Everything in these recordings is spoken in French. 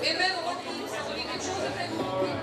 Et même Rocky, ça donne quelque chose à faire.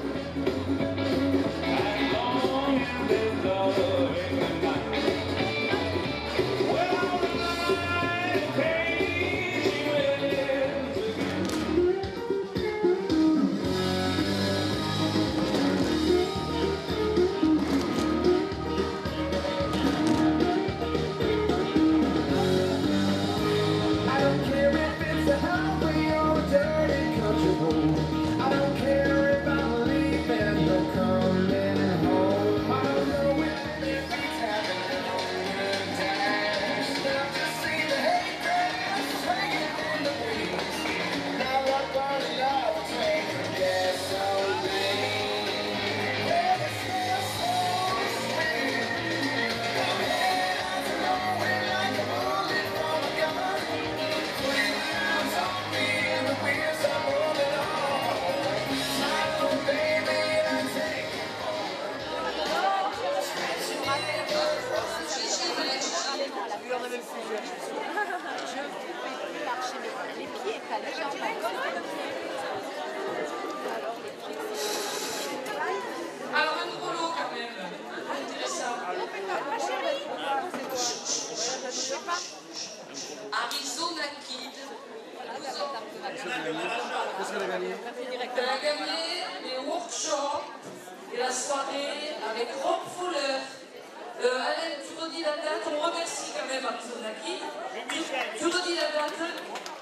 Alors un nouveau lot quand même, intéressant. Arizona Kid. Qu'est-ce qu'elle a gagné? Elle a gagné les workshops et la soirée avec Rob Fuller. Alain, tu redis la date, on remercie quand même Arizona Kid. Tu redis la date.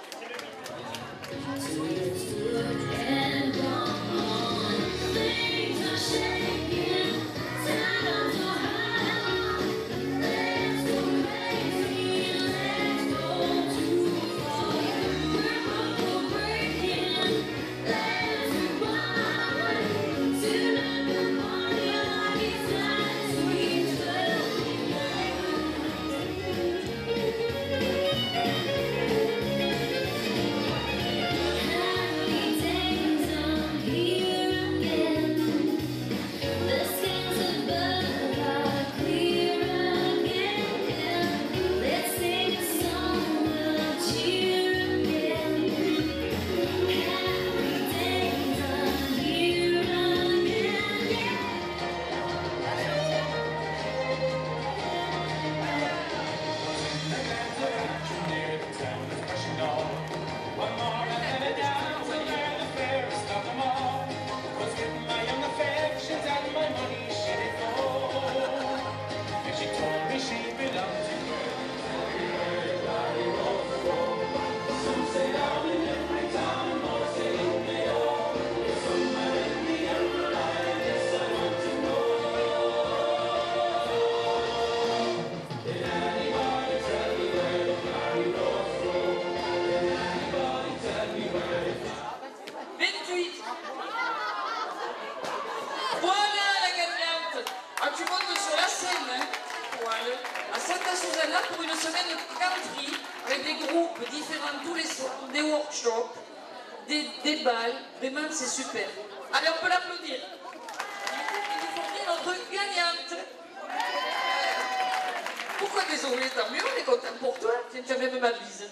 Là pour une semaine de country avec des groupes différents tous les soirs, des workshops, des balles, vraiment c'est super. Allez, on peut l'applaudir. Il nous fournit notre gagnante. Pourquoi désolé, tant mieux, on est content pour toi, tu as même ma bise.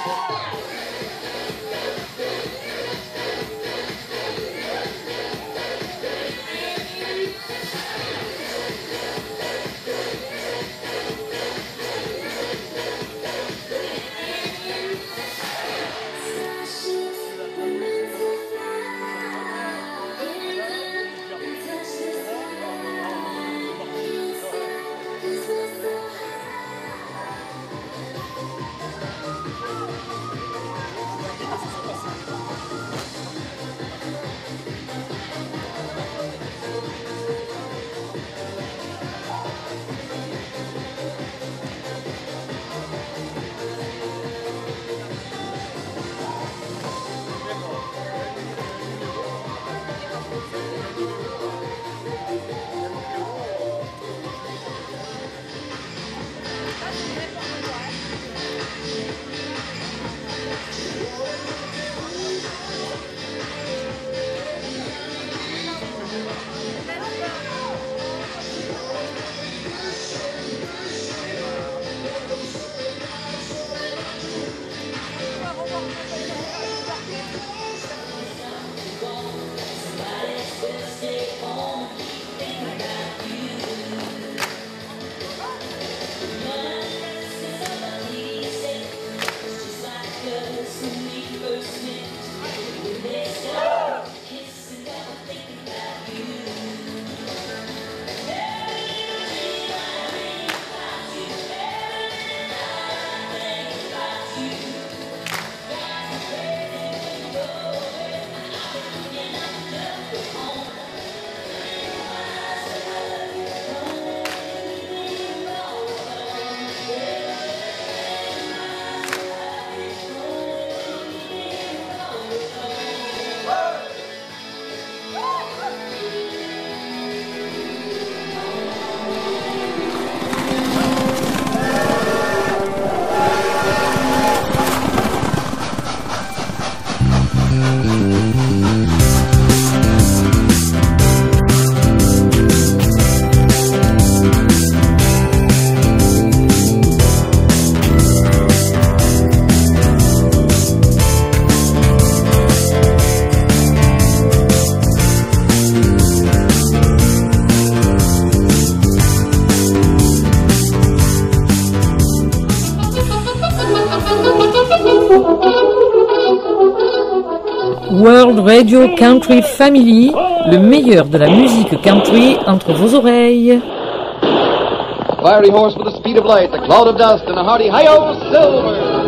World Radio Country Family, le meilleur de la musique country entre vos oreilles. A fiery horse with the speed of light, a cloud of dust, and a hearty hi-yo silver.